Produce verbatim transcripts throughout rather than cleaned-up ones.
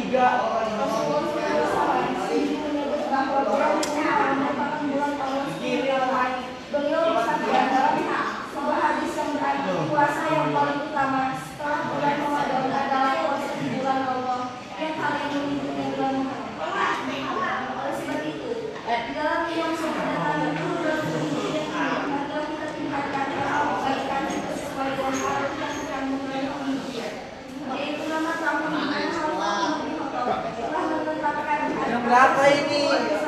Rasulullah shallallahu alaihi wasallam menyebut bahwa bulan Muharram merupakan bulan Allah subhanahu wa taala. Beliau bersabda dalam sebuah hadis yang berarti puasa yang paling utama setelah bulan Ramadan adalah puasa di bulan Allah yang kalian menyebutnya bulan Muharram. Oleh sebab itu, di dalam bulan Ramadan itu bulan Hijriah maka kita tingkatkan kebaikan sesuai dengan harus yang sedang mulai Hijriah. Yaitu nama tahun Hijriah telah menetapkan yang berapa ini?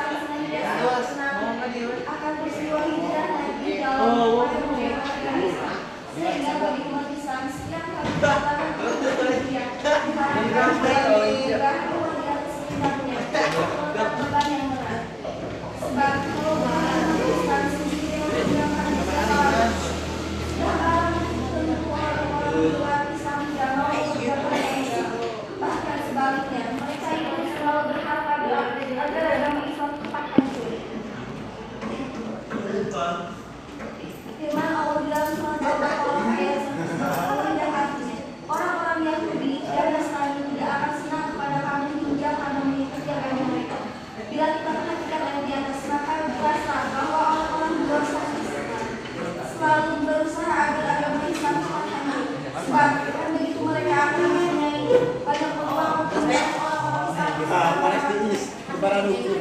Akan peristiwa hijrah Nabi dalam sehingga bagi umat Islam setiap kali datang hijrah diharapkan hijrah kemudian sebenarnya beban yang berat. Sebab kalau umat Islam sendiri yang mengerjakan kesalahan bahkan tentu orang-orang luar Islam tidak mau mengerjakan ini. Bahkan sebaliknya mereka itu selalu berharap agar agama Islam cepat hancur. Firman Allah dalam surat Al-Baqarah ayat seratus orang-orang Yahudi dan Nasrani tidak akan senang kepada kamu hingga kamu mengikuti agama mereka. Bila kita perhatikan ayat di atas, maka jelaslah bahwa orang-orang luar sana selalu berusaha agar agama Islam cepat hancur. Sebab kan begitu mereka akan mempunyai banyak peluang untuk orang-orang Islam. Panas diis, lebaran hukum.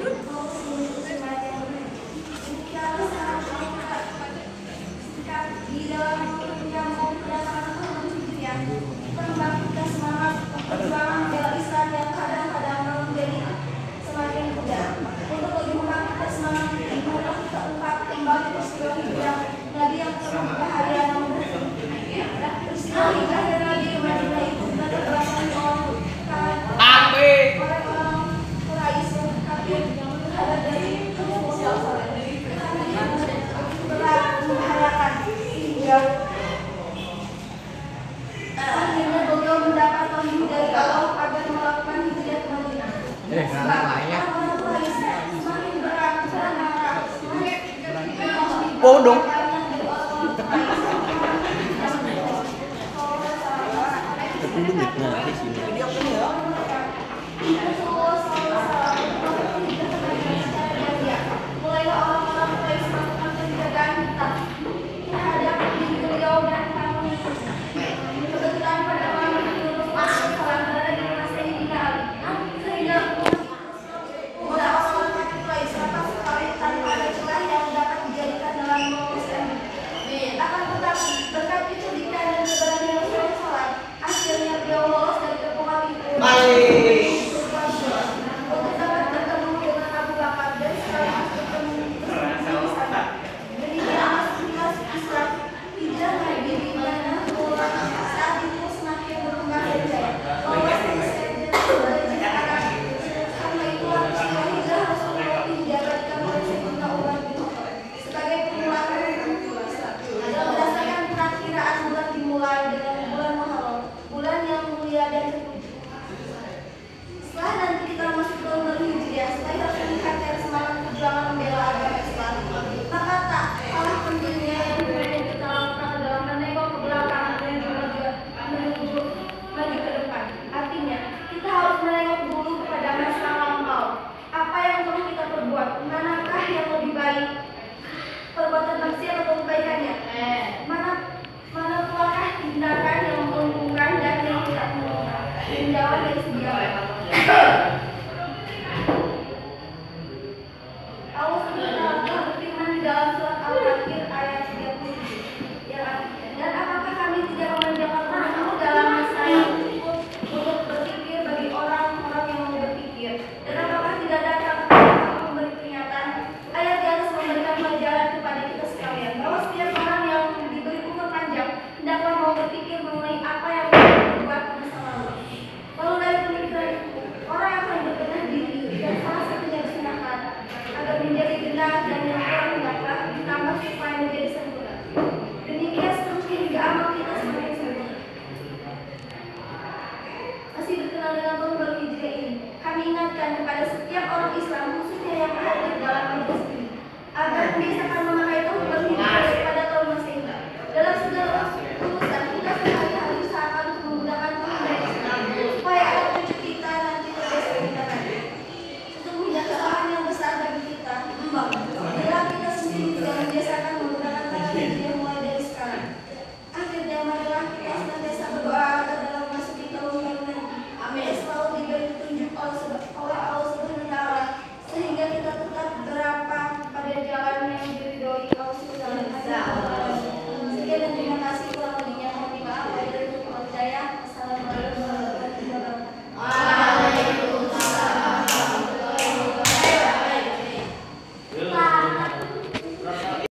Di dalam yang mau kedatangan tahun Hijriah, membangkitkan semangat perjuangan bela Islam yang kadang-kadang menjadi semakin mudah. Untuk lebih membangkitkan semangat ini, mari kita ungkap kembali peristiwa hijrah Nabi yang penuh bahagia dan bersih. Peristiwa hijrah dari Nabi ke Madinah itu latar belakang orang-orang Quraisy yang kafir yang berada dari Rasulullah. Berat membahayakan hingga akhirnya beliau mendapat wahyu dari Allah agar melakukan hijrah ke Madinah. Sebab orang Quraisy semakin berat karena Bodong. mulailah orang-orang Quraisy melakukan penjagaan ketat terhadap diri beliau dan kaum kebetulan pada malam itu Rasulullah berada di rumah Sayyidina Ali sehingga muda orang-orang Quraisy lepas sekali tanpa ada celah yang dapat dijadikan dalam memutuskan akan tetapi berkat kecerdikan dan keberanian Rasulullah sholat akhirnya beliau lolos dari kepungan itu untuk dapat bertemu dengan Abu Bakar dan sekaligus bertemu bersama sahabat. Demikian sekilas Islam hijrah Nabi di mana saat itu semakin berkembang dan jaya. Bahwa karena itulah peristiwa hijrah Rasulullah dijadikan oleh Sayyidina Umar bin Khattab sebagai permulaan Islam. Berdasarkan perakiraan bulan dimulai dengan bulan Muharram, bulan yang mulia dan terpuji. Setelah nanti kita masuk ke bulan Hijriah, setelah harus meningkatkan semangat perjuangan membela agama Islam, maka tak kalah pentingnya yang perlu kita lakukan dalam menengok ke belakang dan juga menuju maju ke depan. Artinya, kita harus menengok dulu kepada masa lampau. Apa yang perlu kita perbuat? Manakah yang lebih baik? Perbuatan maksiat atau kebaikannya? Mana mana pulakah tindakan yang menguntungkan dan yang tidak menguntungkan? Menjawab dari segi apa? Allah Subhanahu wa taala berfirman di dalam surat Al-Fakir ayat tiga puluh tujuh yang artinya, dan apakah kami tidak memanjakan rohmu dalam masa yang cukup untuk berpikir bagi orang-orang yang mau berpikir, dan apakah tidak datang kepada memberi peringatan? Ayat di atas memberikan pelajaran kepada kita sekalian bahwa setiap orang yang diberi umur panjang hendaklah mau berpikir mengenai apa yang mereka berbuat pada masa lalu. Lalu dari pemikiran itu, orang akan berbenah diri dan salah satunya disunahkan agar menjadi benar dan yang kurang hendaklah ditambah supaya menjadi sempurna. Demikian seterusnya hingga amal kita semakin sempurna. Masih berkenaan dengan tahun baru Hijriah ini, kami ingatkan kepada setiap orang Islam khususnya yang hadir dalam majelis ini agar membiasakan memakai tahun baru Hijriah daripada tahun Masehi. Dalam segala urusan kita sehari-hari usahakan untuk menggunakan tahun baru Islam supaya anak cucu kita nanti Hijriah